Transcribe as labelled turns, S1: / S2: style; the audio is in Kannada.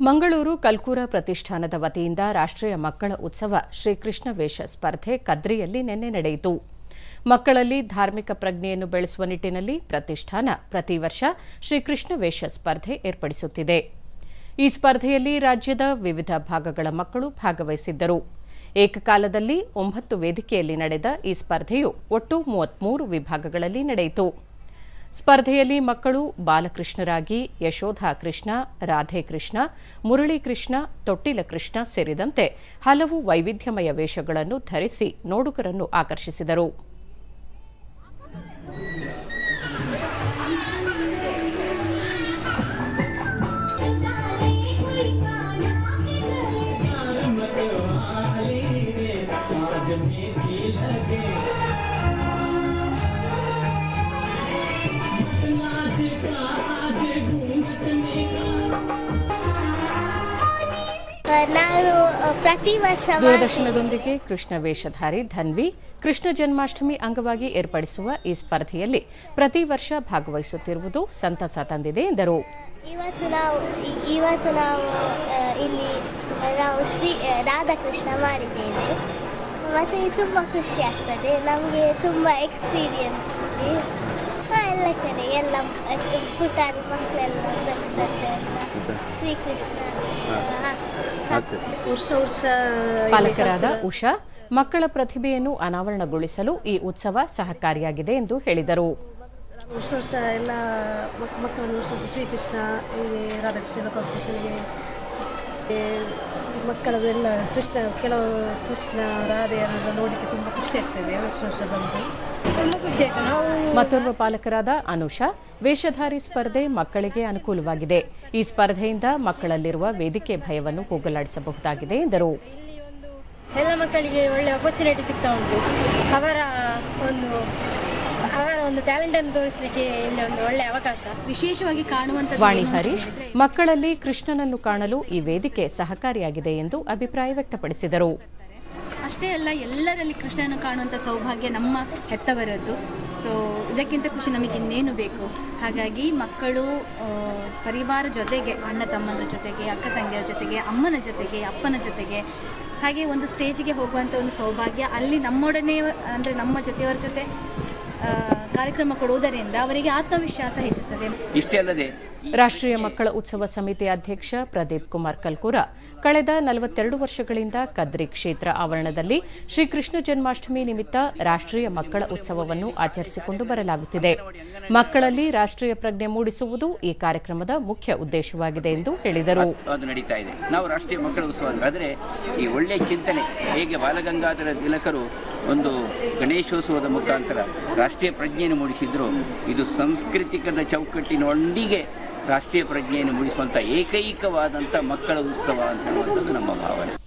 S1: ಮಂಗಳೂರು ಕಲ್ಕೂರ ಪ್ರತಿಷ್ಠಾನದ ವತಿಯಿಂದ ರಾಷ್ಟ್ರೀಯ ಮಕ್ಕಳ ಉತ್ಸವ ಶ್ರೀಕೃಷ್ಣ ವೇಷ ಸ್ಪರ್ಧೆ ಕದ್ರಿಯಲ್ಲಿ ನಿನ್ನೆ ನಡೆಯಿತು. ಮಕ್ಕಳಲ್ಲಿ ಧಾರ್ಮಿಕ ಪ್ರಜ್ಞೆಯನ್ನು ಬೆಳೆಸುವ ನಿಟ್ಟಿನಲ್ಲಿ ಪ್ರತಿಷ್ಠಾನ ಪ್ರತಿ ವರ್ಷ ಶ್ರೀಕೃಷ್ಣ ವೇಷ ಸ್ಪರ್ಧೆ ಏರ್ಪಡಿಸುತ್ತಿದೆ. ಈ ಸ್ಪರ್ಧೆಯಲ್ಲಿ ರಾಜ್ಯದ ವಿವಿಧ ಭಾಗಗಳ ಮಕ್ಕಳು ಭಾಗವಹಿಸಿದ್ದರು. ಏಕಕಾಲದಲ್ಲಿ 9 ವೇದಿಕೆಯಲ್ಲಿ ನಡೆದ ಈ ಸ್ಪರ್ಧೆಯು ಒಟ್ಟು 33 ವಿಭಾಗಗಳಲ್ಲಿ ನಡೆಯಿತು. ಸ್ಪರ್ಧೆಯಲ್ಲಿ ಮಕ್ಕಳು ಬಾಲಕೃಷ್ಣರಾಗಿ ಯಶೋಧ ಕೃಷ್ಣ, ರಾಧೆ ಕೃಷ್ಣ, ಮುರಳಿ ಕೃಷ್ಣ, ತೊಟ್ಟಿಲ ಕೃಷ್ಣ ಸೇರಿದಂತೆ ಹಲವು ವೈವಿಧ್ಯಮಯ ವೇಷಗಳನ್ನು ಧರಿಸಿ ನೋಡುಗರನ್ನು ಆಕರ್ಷಿಸಿದರು. ದೂರದರ್ಶನದೊಂದಿಗೆ ಕೃಷ್ಣ ವೇಷಧಾರಿ ಧನ್ವಿ ಕೃಷ್ಣ ಜನ್ಮಾಷ್ಟಮಿ ಅಂಗವಾಗಿ ಏರ್ಪಡಿಸುವ ಈ ಸ್ಪರ್ಧೆಯಲ್ಲಿ ಪ್ರತಿ ವರ್ಷ ಭಾಗವಹಿಸುತ್ತಿರುವುದು ಸಂತಸ ತಂದಿದೆ ಎಂದರು.
S2: ಇವತ್ತು ನಾವು ಇಲ್ಲಿ ಶ್ರೀ ರಾಧಾಕೃಷ್ಣ ಮಾಡಿದ್ದೇವೆ ಮತ್ತು ತುಂಬ ಖುಷಿ ಆಗ್ತದೆ. ನಮಗೆ ತುಂಬ ಎಕ್ಸ್ಪೀರಿಯನ್ಸ್ ಇದೆ. ಎಲ್ಲ ಕಡೆ ಎಲ್ಲ ಪುಟಾಣಿ ಮಕ್ಕಳೆಲ್ಲ ಶ್ರೀಕೃಷ್ಣ.
S1: ಪಾಲಕರಾದ ಉಷಾ ಮಕ್ಕಳ ಪ್ರತಿಭೆಯನ್ನು ಅನಾವರಣಗೊಳಿಸಲು ಈ ಉತ್ಸವ ಸಹಕಾರಿಯಾಗಿದೆ ಎಂದು ಹೇಳಿದರು.
S3: ವರ್ಷ ಎಲ್ಲ ಮಕ್ಕಳನ್ನು ಶ್ರೀಕೃಷ್ಣ ರಾಧಾಕೃಷ್ಣ ಕಾಂಪಿಟೇಷನ್ಗೆ ಮಕ್ಕಳದೆಲ್ಲ ಕೆಲವು ಕೃಷ್ಣ ರಾಧೆಯನ್ನು ನೋಡಲಿಕ್ಕೆ ತುಂಬ ಖುಷಿ ಆಗ್ತದೆ. ವರ್ಷ ಬಂದು ತುಂಬ ಖುಷಿ ಆಯ್ತು.
S1: ಮತ್ತೋರ್ವ ಪಾಲಕರಾದ ಅನುಷಾ ವೇಷಧಾರಿ ಸ್ಪರ್ಧೆ ಮಕ್ಕಳಿಗೆ ಅನುಕೂಲವಾಗಿದೆ. ಈ ಸ್ಪರ್ಧೆಯಿಂದ ಮಕ್ಕಳಲ್ಲಿರುವ ವೇದಿಕೆ ಭಯವನ್ನು ಹೋಗಲಾಡಿಸಬಹುದಾಗಿದೆ ಎಂದರು.
S3: ಎಲ್ಲ ಮಕ್ಕಳಿಗೆ ಒಳ್ಳೆ ಅಪರ್ಚುನಿಟಿ ಸಿಗ್ತಾ ಉಂಟು. ಅವರ ಒಂದು ಟ್ಯಾಲೆಂಟ್ ಅನ್ನು ತೋರಿಸಲಿಕ್ಕೆ ಇಲ್ಲಿ ಒಂದು ಒಳ್ಳೆಯ ಅವಕಾಶ ವಿಶೇಷವಾಗಿ ಕಾಣುವಂತ.
S1: ವಾಣಿ ಹರೀಶ್ ಮಕ್ಕಳಲ್ಲಿ ಕೃಷ್ಣನನ್ನು ಕಾಣಲು ಈ ವೇದಿಕೆ ಸಹಕಾರಿಯಾಗಿದೆ ಎಂದು ಅಭಿಪ್ರಾಯ ವ್ಯಕ್ತಪಡಿಸಿದರು.
S4: ಅಷ್ಟೇ ಅಲ್ಲ, ಎಲ್ಲರಲ್ಲಿ ಕೃಷ್ಣನನ್ನು ಕಾಣುವಂಥ ಸೌಭಾಗ್ಯ ನಮ್ಮ ಹೆತ್ತವರದ್ದು. ಸೊ ಇದಕ್ಕಿಂತ ಖುಷಿ ನಮಗೆ ಇನ್ನೇನು ಬೇಕು. ಹಾಗಾಗಿ ಮಕ್ಕಳು ಪರಿವಾರ ಜೊತೆಗೆ, ಅಣ್ಣ ತಮ್ಮನ ಜೊತೆಗೆ, ಅಕ್ಕ ತಂಗಿಯರ ಜೊತೆಗೆ, ಅಮ್ಮನ ಜೊತೆಗೆ, ಅಪ್ಪನ ಜೊತೆಗೆ, ಹಾಗೆ ಒಂದು ಸ್ಟೇಜಿಗೆ ಹೋಗುವಂಥ ಒಂದು ಸೌಭಾಗ್ಯ ಅಲ್ಲಿ ನಮ್ಮೊಡನೆ ಅಂದರೆ ನಮ್ಮ ಜೊತೆಯವರ ಜೊತೆ ಕಾರ್ಯಕ್ರಮ ಕೊಡುವುದರಿಂದ ಅವರಿಗೆ ಆತ್ಮವಿಶ್ವಾಸ ಹೆಚ್ಚುತ್ತದೆ.
S5: ಇಷ್ಟೇ ಅಲ್ಲದೆ
S1: ರಾಷ್ಟ್ರೀಯ ಮಕ್ಕಳ ಉತ್ಸವ ಸಮಿತಿ ಅಧ್ಯಕ್ಷ ಪ್ರದೀಪ್ ಕುಮಾರ್ ಕಲ್ಕೂರ ಕಳೆದ 42 ವರ್ಷಗಳಿಂದ ಕದ್ರಿ ಕ್ಷೇತ್ರ ಆವರಣದಲ್ಲಿ ಶ್ರೀಕೃಷ್ಣ ಜನ್ಮಾಷ್ಟಮಿ ನಿಮಿತ್ತ ರಾಷ್ಟ್ರೀಯ ಮಕ್ಕಳ ಉತ್ಸವವನ್ನು ಆಚರಿಸಿಕೊಂಡು ಬರಲಾಗುತ್ತಿದೆ. ಮಕ್ಕಳಲ್ಲಿ ರಾಷ್ಟ್ರೀಯ ಪ್ರಜ್ಞೆ ಮೂಡಿಸುವುದು ಈ ಕಾರ್ಯಕ್ರಮದ ಮುಖ್ಯ ಉದ್ದೇಶವಾಗಿದೆ ಎಂದು ಹೇಳಿದರು.
S5: ಅದು ನಡೀತಾ ಇದೆ. ನಾವು ರಾಷ್ಟ್ರೀಯ ಮಕ್ಕಳ ಉತ್ಸವ ಅಂದರೆ ಈ ಒಳ್ಳೆಯ ಚಿಂತನೆ, ಹೇಗೆ ಬಾಲಗಂಗಾಧರ ತಿಲಕರು ಒಂದು ಗಣೇಶೋತ್ಸವದ ಮುಖಾಂತರ ರಾಷ್ಟ್ರೀಯ ಪ್ರಜ್ಞೆಯನ್ನು ಮೂಡಿಸಿದ್ರು, ಇದು ಸಾಂಸ್ಕೃತಿಕದ ಚೌಕಟ್ಟಿನೊಂದಿಗೆ ರಾಷ್ಟ್ರೀಯ ಪ್ರಜ್ಞೆಯನ್ನು ಮೂಡಿಸುವಂಥ ಏಕೈಕವಾದಂಥ ಮಕ್ಕಳ ಉತ್ಸವ ಅಂತ ಹೇಳುವಂಥದ್ದು ನಮ್ಮ ಭಾವನೆ.